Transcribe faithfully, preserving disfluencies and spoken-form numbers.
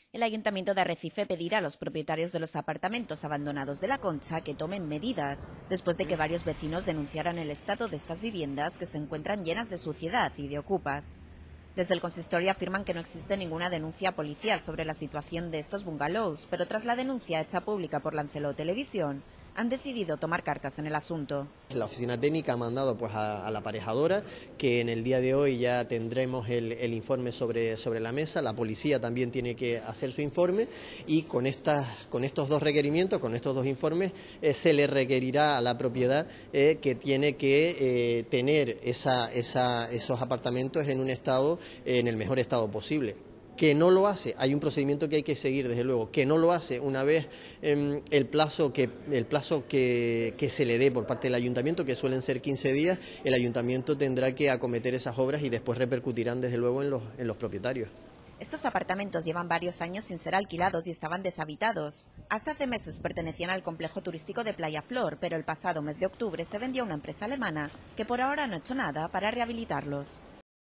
El Ayuntamiento de Arrecife pedirá a los propietarios de los apartamentos abandonados de La Concha que tomen medidas, después de que varios vecinos denunciaran el estado de estas viviendas que se encuentran llenas de suciedad y de ocupas. Desde el consistorio afirman que no existe ninguna denuncia policial sobre la situación de estos bungalows, pero tras la denuncia hecha pública por Lancelot Televisión, han decidido tomar cartas en el asunto. La oficina técnica ha mandado pues a, a la aparejadora, que en el día de hoy ya tendremos el, el informe sobre, sobre la mesa. La policía también tiene que hacer su informe y con, estas, con estos dos requerimientos, con estos dos informes, eh, se le requerirá a la propiedad eh, que tiene que eh, tener esa, esa, esos apartamentos en un estado, eh, en el mejor estado posible. Que no lo hace, hay un procedimiento que hay que seguir, desde luego, que no lo hace una vez eh, el plazo, que, el plazo que, que se le dé por parte del ayuntamiento, que suelen ser quince días, el ayuntamiento tendrá que acometer esas obras y después repercutirán desde luego en los, en los propietarios. Estos apartamentos llevan varios años sin ser alquilados y estaban deshabitados. Hasta hace meses pertenecían al complejo turístico de Playa Flor, pero el pasado mes de octubre se vendió a una empresa alemana que por ahora no ha hecho nada para rehabilitarlos.